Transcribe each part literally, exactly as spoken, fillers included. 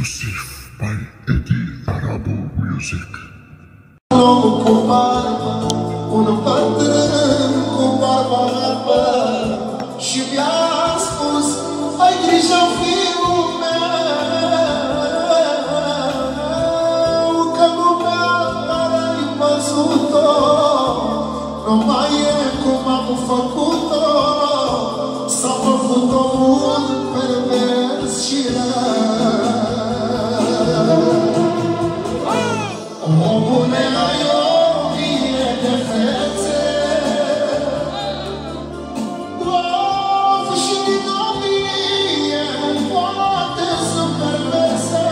Exclusive by Eddie Arabo Music. Un bătrân cu barba albă și mi-a spus: ai grijă, fiul meu, că lumea care-ai văzut-o nu mai e cum am făcut-o. S-a făcut omul pervers și rău. Omule, ai o vie de fețe, of, și din o vie nu poate să perverse.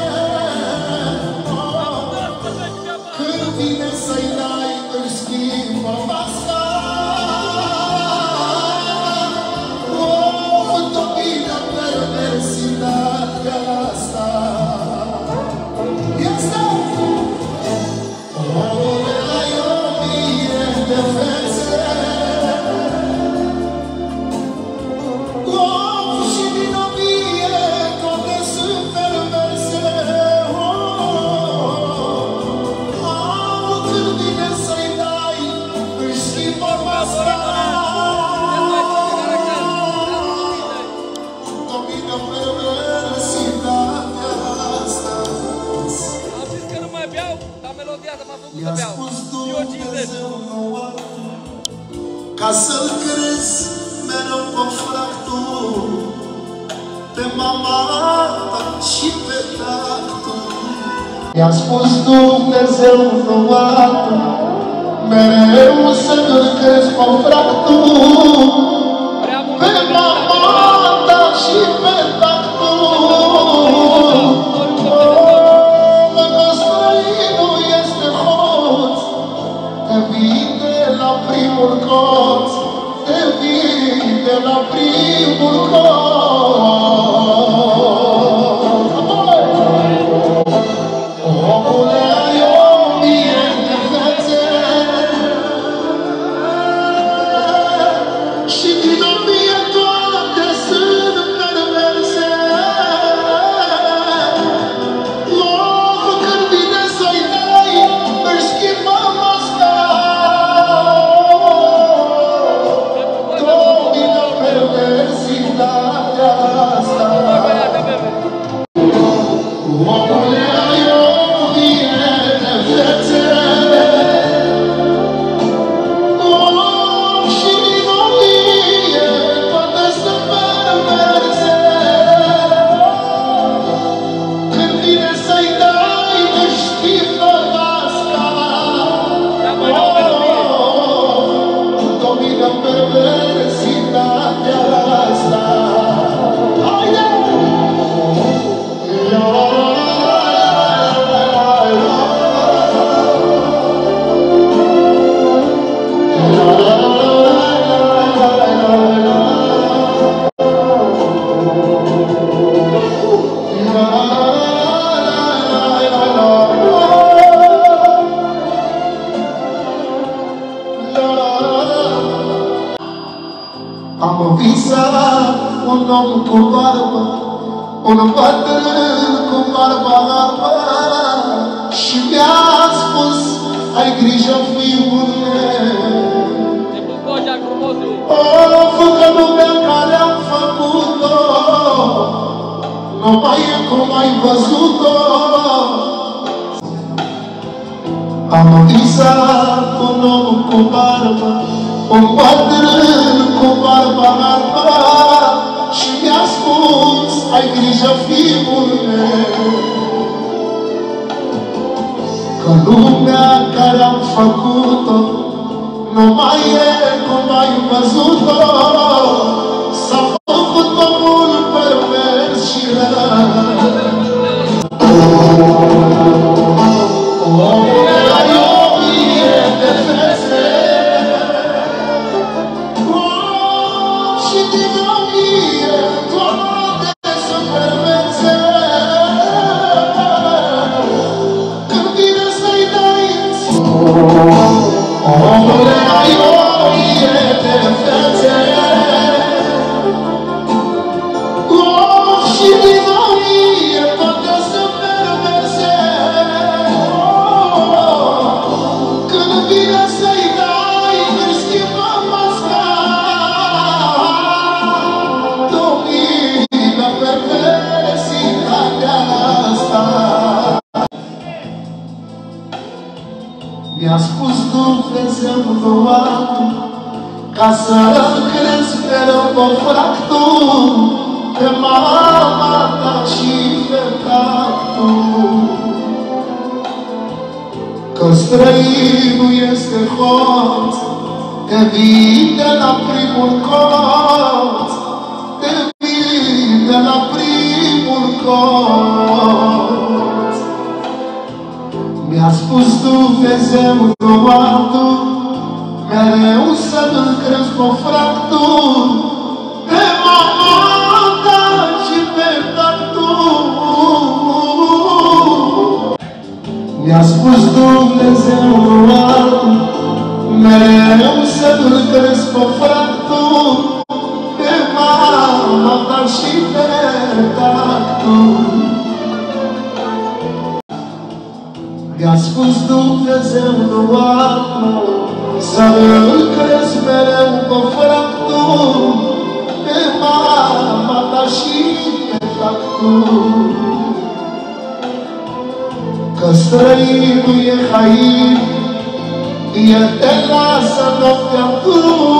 Când vine să-i dai, își schimbă masca. Of, domină perversitatea asta. Este omule, ai o vie de fețe, of, și din o vie toate sunt perverse. Oh, când vine să-i dai, își schimbă masca. Domină perversitatea asta. Am zis că nu mai beau, dar melodia m-a făcut să I-a beau. spus Eu cincizeci. Dumnezeu nouă, ca să-l crezi mereu confractul pe mama ta și pe tatăl. I-a spus Dumnezeu nouă, mereu să-l crezi confractul Prea mult pe mama ta și pe tatăl. Dacă străinul este hoț, te vinde la primul colț, te vinde la primul colț. Omule, ai o vie de fețe și din o vie toate sunt perverse. Oh, când vine să-i dai, își schimbă masca. Domină perversitatea asta. Omule, ai o vie de fețe, oh, și din o vie toate sunt perverse. Când vine să-i dai, își schimbă masca. Oh, domină perversitatea asta. Haide! Am visat un om cu barbă, un bătrân cu barba albă și mi-a spus: ai grijă, fiule, Te pup, Bogea, frumosul. of, că lumea care am făcut-o nu mai e cum ai văzut-o. Am visat un om cu barbă, un bătrân cu barba albă și mi-a spus: ai grijă, fiule, că lumea care am făcut-o nu mai e cum ai văzut-o. S-a făcut omul pervers și rău. Omule, ai o vie de fețe, oh, și din o vie toate sunt perverse. Când vine să-i dai, omule, ai o vie de fețe, Mi-a spus Dumnezeu doar ca să crezi mereu pe fractul pe mama ta și pe tactul. Că străinul este hoț, te vii de la primul colț, te vii de la primul colț. Mi-a spus Dumnezeu doar tu, mereu să-mi crezi pe fractul pe mama ta și pe tactul. Mi-a spus Dumnezeu doar tu, mereu să-mi crezi pe fractul pe mama ta și pe tactul. Mi-a spus Dumnezeu doar tu, să-mi crezi mereu pe fractul pe mama ta și pe tactul. Că străinul e hain, el te lasă noaptea tu,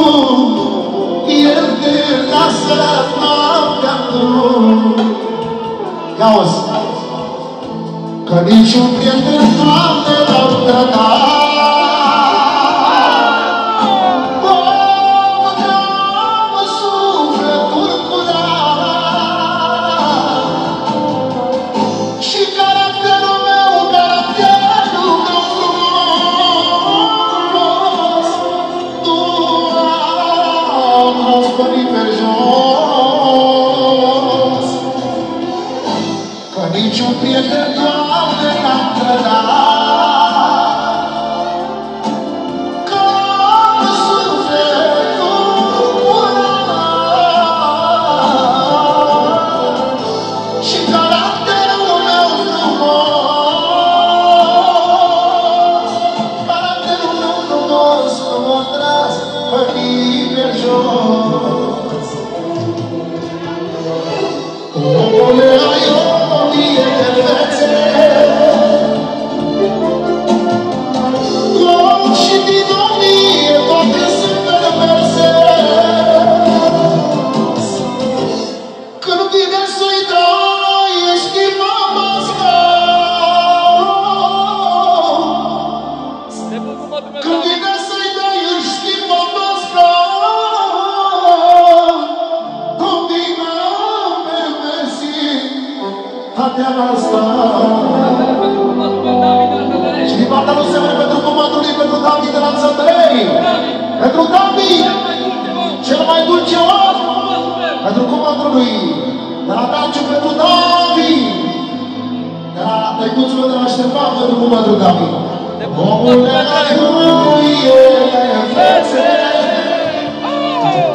el te lasă noaptea tu. Ia-o-zi! Că niciun prieten Doamne l-au trădat. Niciun prieten, Doamne, n-am trădat. Că sufletul curat și caracterul meu frumos, caracterul meu frumos nu m-a tras pe nimeni jos. Omule, ai o mie de fețe, om și din o mie toate sunt perverse. Când vine să-i dai, ești mama-sta. Când vine să-i dai, ești mama-sta. Tatiana asta. Și din partea lui Semene pentru comandului pentru David de la Țăndrei. Pentru David, cel mai dulce om. Pentru comandul lui de la Daciu pentru David. De la tăicuțul de la Ștefan pentru comandul David. Omule, ai muie fețe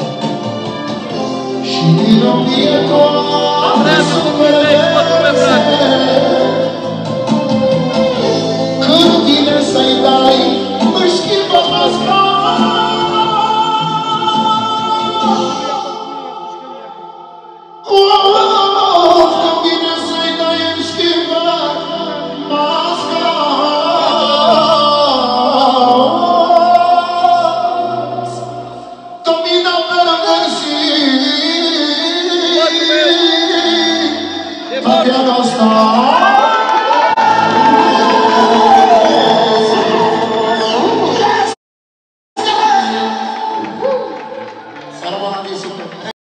și din o mie toate sunt perverse.